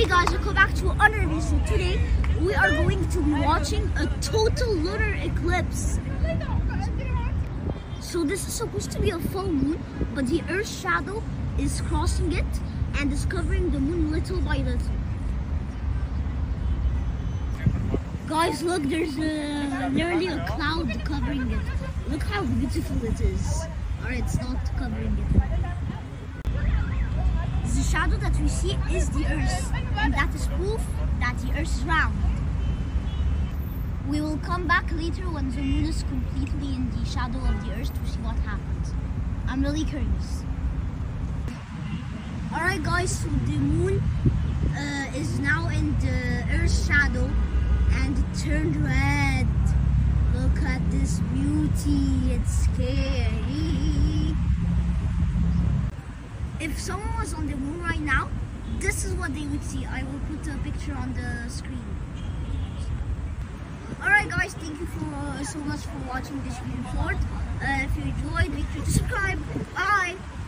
Hey guys, welcome back to another video. So today we are going to be watching a total lunar eclipse. So this is supposed to be a full moon, but the Earth's shadow is crossing it and is covering the moon little by little. Guys, look, there's nearly a cloud covering it. Look how beautiful it is. Or it's not covering it. The shadow that we see is the Earth, and that is proof that the Earth is round. We will come back later when the moon is completely in the shadow of the Earth to see what happens. I'm really curious. Alright guys, so the moon is now in the Earth's shadow and it turned red. Look at this beauty, it's scary. If someone was on the moon right now, this is what they would see. I will put a picture on the screen. Alright guys, thank you so much for watching this video short. If you enjoyed, make sure to subscribe. Bye!